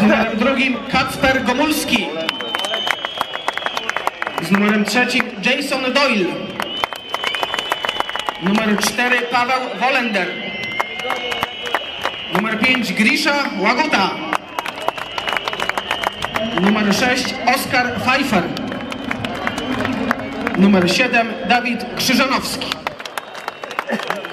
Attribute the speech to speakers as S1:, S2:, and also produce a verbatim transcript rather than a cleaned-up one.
S1: numerem drugim Kacper Gomulski. Z numerem trzecim Jason Doyle. Numer cztery Paweł Wolender. Numer pięć Grisza Łaguta. Numer sześć Oskar Pfeiffer. Numer siedem Dawid Krzyżanowski.